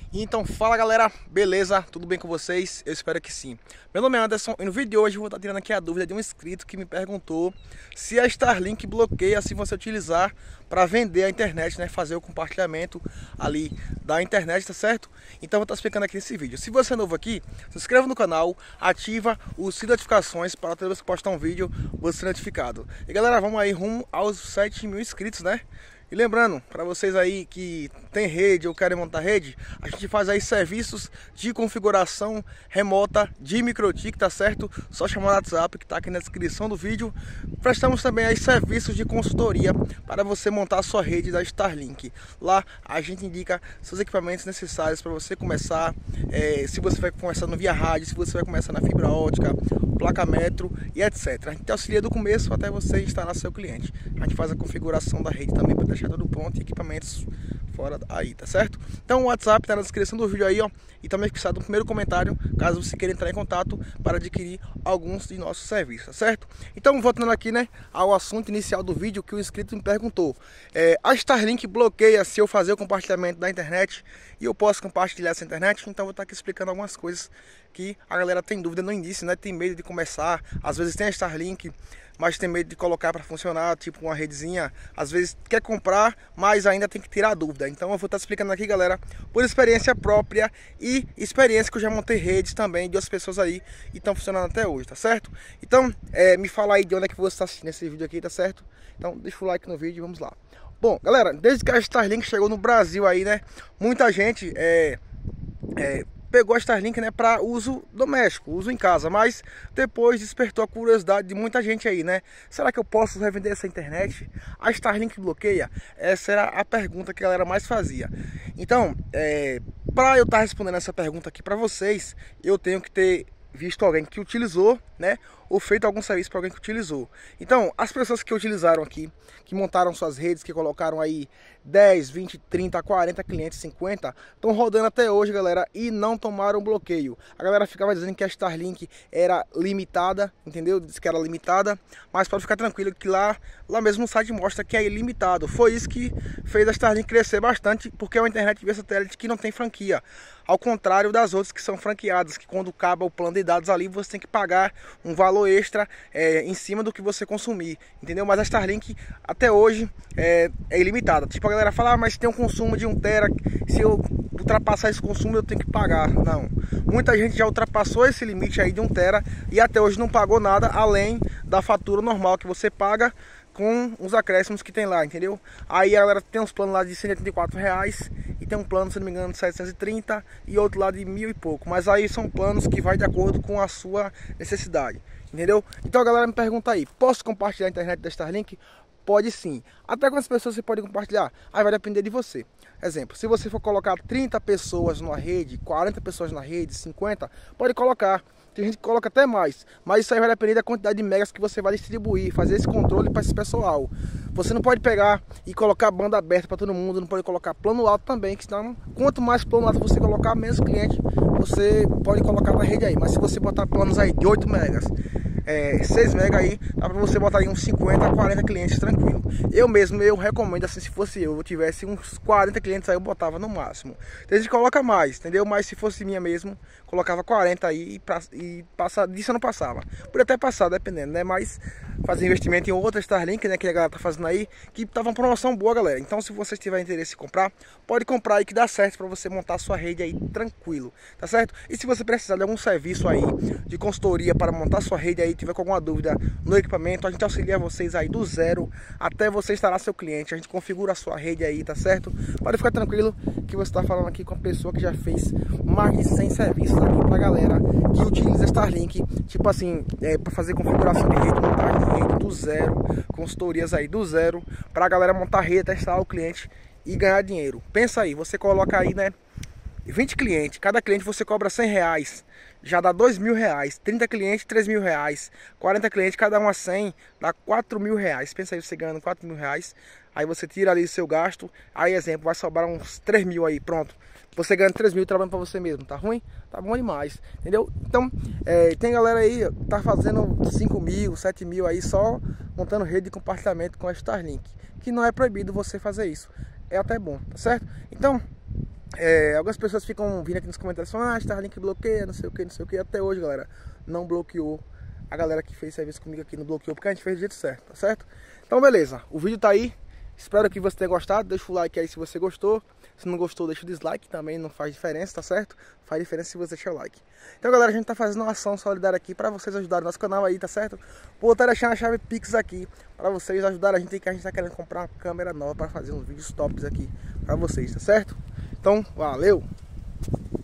Então fala galera, beleza? Tudo bem com vocês? Eu espero que sim. Meu nome é Anderson e no vídeo de hoje eu vou estar tirando aqui a dúvida de um inscrito que me perguntou se a Starlink bloqueia se você utilizar para vender a internet, né? Fazer o compartilhamento ali da internet, tá certo? Então eu vou estar explicando aqui nesse vídeo. Se você é novo aqui, se inscreva no canal, ativa o sininho de notificações para toda vez que postar um vídeo você ser notificado. E galera, vamos aí rumo aos 7.000 inscritos, né? E lembrando, para vocês aí que tem rede ou querem montar rede, a gente faz aí serviços de configuração remota de MikroTik, tá certo? Só chamar o WhatsApp que está aqui na descrição do vídeo. Prestamos também aí serviços de consultoria para você montar a sua rede da Starlink. Lá a gente indica seus equipamentos necessários para você começar, se você vai começando via rádio, se você vai começar na fibra ótica, placa metro e etc. A gente auxilia do começo até você instalar seu cliente. A gente faz a configuração da rede também para deixar tudo pronto e equipamentos fora aí, tá certo? Então o WhatsApp está na descrição do vídeo aí, ó, e também fixado no primeiro comentário, caso você queira entrar em contato para adquirir alguns de nossos serviços, tá certo? Então voltando aqui, né, ao assunto inicial do vídeo que o inscrito me perguntou, a Starlink bloqueia se eu fazer o compartilhamento da internet e eu posso compartilhar essa internet? Então eu vou estar aqui explicando algumas coisas que a galera tem dúvida no início, né, tem medo de começar, às vezes tem a Starlink, mas tem medo de colocar para funcionar, tipo uma redezinha, às vezes quer comprar, mas ainda tem que tirar a dúvida. Então eu vou estar explicando aqui, galera, por experiência própria e experiência que eu já montei redes também de outras pessoas aí e estão funcionando até hoje, tá certo? Então, me fala aí de onde é que você está assistindo esse vídeo aqui, tá certo? Então deixa o like no vídeo e vamos lá. Bom, galera, desde que a Starlink chegou no Brasil aí, né, muita gente pegou a Starlink, né, para uso doméstico, uso em casa, mas depois despertou a curiosidade de muita gente aí, né? Será que eu posso revender essa internet? A Starlink bloqueia? Essa era a pergunta que a galera mais fazia. Então, para eu estar respondendo essa pergunta aqui para vocês, eu tenho que ter visto alguém que utilizou, né, ou feito algum serviço para alguém que utilizou. Então, as pessoas que utilizaram aqui, que montaram suas redes, que colocaram aí 10, 20, 30, 40 clientes, 50, estão rodando até hoje, galera, e não tomaram bloqueio. A galera ficava dizendo que a Starlink era limitada, entendeu? Diz que era limitada, mas pode ficar tranquilo que lá mesmo no site mostra que é ilimitado. Foi isso que fez a Starlink crescer bastante, porque é uma internet via satélite que não tem franquia. Ao contrário das outras que são franqueadas, que quando acaba o plano de dados ali, você tem que pagar um valor extra em cima do que você consumir, entendeu? Mas a Starlink até hoje é ilimitada. Tipo, a galera fala, mas tem um consumo de 1 tera, se eu ultrapassar esse consumo eu tenho que pagar. Não, muita gente já ultrapassou esse limite aí de 1 tera e até hoje não pagou nada além da fatura normal que você paga com os acréscimos que tem lá, entendeu? Aí a galera tem uns planos lá de R$184 e tem um plano, se não me engano, de 730 e outro lá de 1.000 e pouco. Mas aí são planos que vai de acordo com a sua necessidade, entendeu? Então a galera me pergunta aí, posso compartilhar a internet da Starlink? Pode sim. Até quantas pessoas você pode compartilhar? Aí vai depender de você. Exemplo, se você for colocar 30 pessoas numa rede, 40 pessoas na rede, 50, pode colocar. Tem gente que coloca até mais, mas isso aí vai depender da quantidade de megas que você vai distribuir, fazer esse controle para esse pessoal. Você não pode pegar e colocar banda aberta para todo mundo, não pode colocar plano alto também, que senão, quanto mais plano alto você colocar, menos cliente você pode colocar na rede aí. Mas se você botar planos aí de 8 megas, 6 megas aí, dá pra você botar aí uns 50 a 40 clientes tranquilo. Eu recomendo assim, se fosse eu tivesse uns 40 clientes aí, eu botava no máximo. Tem gente que coloca mais, entendeu? Mas se fosse minha mesmo, colocava 40 aí e disso eu não passava. Podia até passar, dependendo, né? Mas fazer investimento em outra Starlink, né, que a galera tá fazendo aí, que tava uma promoção boa, galera. Então se vocês tiverem interesse em comprar, pode comprar aí que dá certo pra você montar a sua rede aí tranquilo, tá certo? E se você precisar de algum serviço aí de consultoria para montar sua rede aí, tiver com alguma dúvida no equipamento, a gente auxilia vocês aí do zero até você instalar seu cliente. A gente configura a sua rede aí, tá certo? Pode ficar tranquilo que você está falando aqui com a pessoa que já fez mais de 100 serviços aqui pra galera que utiliza Starlink, tipo assim, para fazer configuração de rede, montagem de rede do zero, consultorias aí do zero, pra galera montar rede, testar o cliente e ganhar dinheiro. Pensa aí, você coloca aí, né, 20 clientes, cada cliente você cobra R$100, já dá R$2.000, 30 clientes, R$3.000, 40 clientes, cada um a 100, dá R$4.000. Pensa aí, você ganhando R$4.000, aí você tira ali o seu gasto, aí exemplo, vai sobrar uns 3.000 aí, pronto. Você ganha 3.000 trabalhando para você mesmo, tá ruim? Tá bom demais, entendeu? Então, tem galera aí, tá fazendo 5.000, 7.000 aí só montando rede de compartilhamento com a Starlink, que não é proibido você fazer isso, é até bom, tá certo? Então, Algumas pessoas ficam vindo aqui nos comentários falando, ah, Starlink bloqueia, não sei o que. Até hoje, galera, não bloqueou. A galera que fez serviço comigo aqui não bloqueou, porque a gente fez do jeito certo, tá certo? Então, beleza, o vídeo tá aí. Espero que você tenha gostado. Deixa o like aí se você gostou. Se não gostou, deixa o dislike também, não faz diferença, tá certo? Faz diferença se você deixar o like. Então, galera, a gente tá fazendo uma ação solidária aqui pra vocês ajudarem o nosso canal aí, tá certo? Vou estar deixando a chave Pix aqui pra vocês ajudarem a gente, que a gente tá querendo comprar uma câmera nova pra fazer uns vídeos tops aqui pra vocês, tá certo? Então, valeu!